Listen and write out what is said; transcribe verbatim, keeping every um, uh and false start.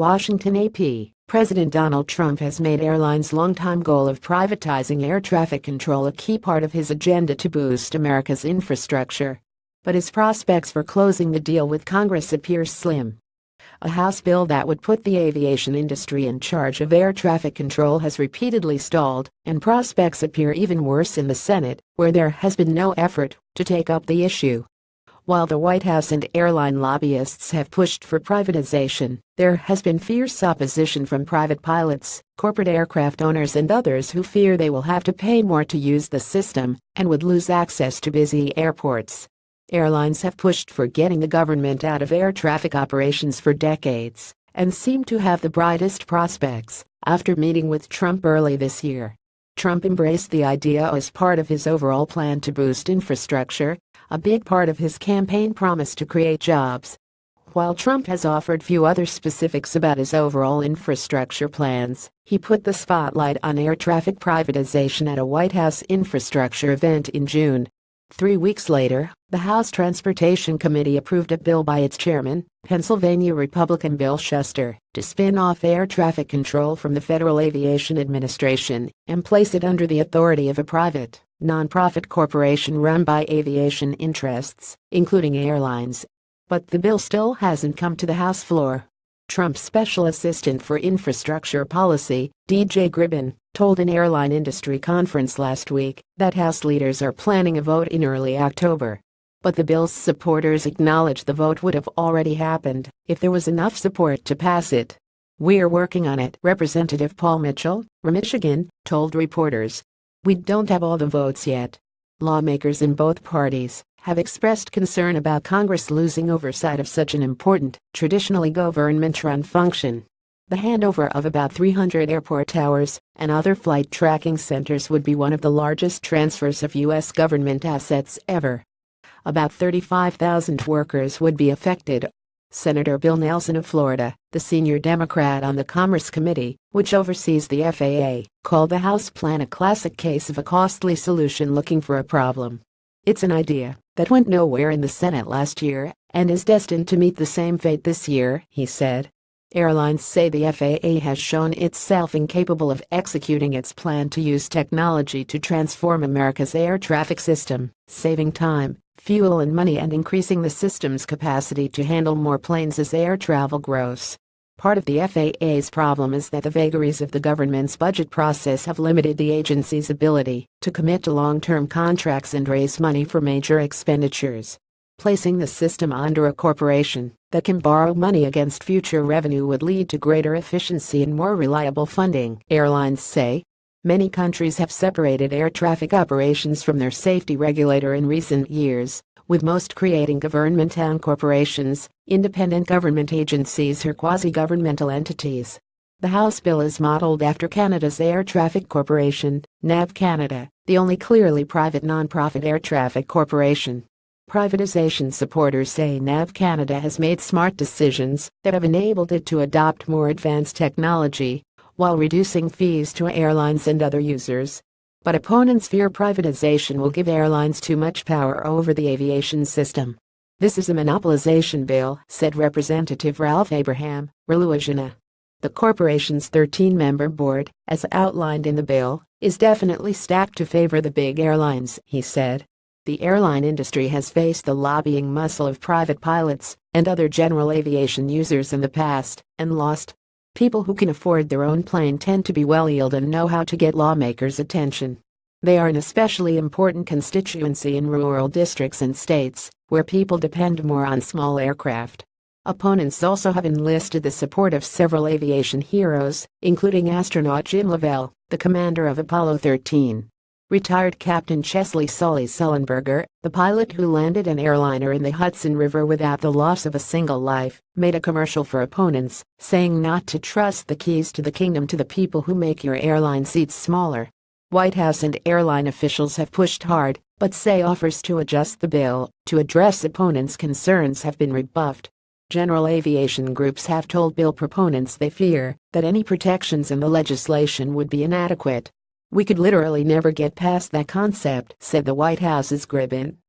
Washington A P. President Donald Trump has made airlines' longtime goal of privatizing air traffic control a key part of his agenda to boost America's infrastructure. But his prospects for closing the deal with Congress appear slim. A House bill that would put the aviation industry in charge of air traffic control has repeatedly stalled, and prospects appear even worse in the Senate, where there has been no effort to take up the issue. While the White House and airline lobbyists have pushed for privatization, there has been fierce opposition from private pilots, corporate aircraft owners and others who fear they will have to pay more to use the system and would lose access to busy airports. Airlines have pushed for getting the government out of air traffic operations for decades and seem to have the brightest prospects after meeting with Trump early this year. Trump embraced the idea as part of his overall plan to boost infrastructure, a big part of his campaign promise to create jobs. While Trump has offered few other specifics about his overall infrastructure plans, he put the spotlight on air traffic privatization at a White House infrastructure event in June. Three weeks later, the House Transportation Committee approved a bill by its chairman, Pennsylvania Republican Bill Shuster, to spin off air traffic control from the Federal Aviation Administration and place it under the authority of a private, nonprofit corporation run by aviation interests, including airlines. But the bill still hasn't come to the House floor. Trump's special assistant for infrastructure policy, D J Gribbin, told an airline industry conference last week that House leaders are planning a vote in early October. But the bill's supporters acknowledge the vote would have already happened if there was enough support to pass it. "We're working on it," Representative Paul Mitchell, from Michigan, told reporters. "We don't have all the votes yet." Lawmakers in both parties have expressed concern about Congress losing oversight of such an important, traditionally government-run function. The handover of about three hundred airport towers and other flight tracking centers would be one of the largest transfers of U S government assets ever. About thirty-five thousand workers would be affected. Senator Bill Nelson of Florida, the senior Democrat on the Commerce Committee, which oversees the F A A, called the House plan a classic case of a costly solution looking for a problem. "It's an idea that went nowhere in the Senate last year and is destined to meet the same fate this year," he said. Airlines say the F A A has shown itself incapable of executing its plan to use technology to transform America's air traffic system, saving time, fuel and money and increasing the system's capacity to handle more planes as air travel grows. Part of the F A A's problem is that the vagaries of the government's budget process have limited the agency's ability to commit to long-term contracts and raise money for major expenditures. Placing the system under a corporation that can borrow money against future revenue would lead to greater efficiency and more reliable funding, airlines say. Many countries have separated air traffic operations from their safety regulator in recent years, with most creating government-owned corporations, independent government agencies or quasi-governmental entities. The House bill is modeled after Canada's Air Traffic Corporation, NAV Canada, the only clearly private non-profit air traffic corporation. Privatization supporters say NAV Canada has made smart decisions that have enabled it to adopt more advanced technology while reducing fees to airlines and other users. But opponents fear privatization will give airlines too much power over the aviation system. "This is a monopolization bill," said Representative Ralph Abraham, Louisiana. The corporation's thirteen-member board, as outlined in the bill, is definitely stacked to favor the big airlines, he said. The airline industry has faced the lobbying muscle of private pilots and other general aviation users in the past and lost. People who can afford their own plane tend to be well-heeled and know how to get lawmakers' attention. They are an especially important constituency in rural districts and states where people depend more on small aircraft. Opponents also have enlisted the support of several aviation heroes, including astronaut Jim Lovell, the commander of Apollo thirteen. Retired Captain Chesley Sully Sullenberger, the pilot who landed an airliner in the Hudson River without the loss of a single life, made a commercial for opponents, saying not to trust the keys to the kingdom to the people who make your airline seats smaller. White House and airline officials have pushed hard, but say offers to adjust the bill to address opponents' concerns have been rebuffed. General aviation groups have told bill proponents they fear that any protections in the legislation would be inadequate. "We could literally never get past that concept," said the White House's Gribbin.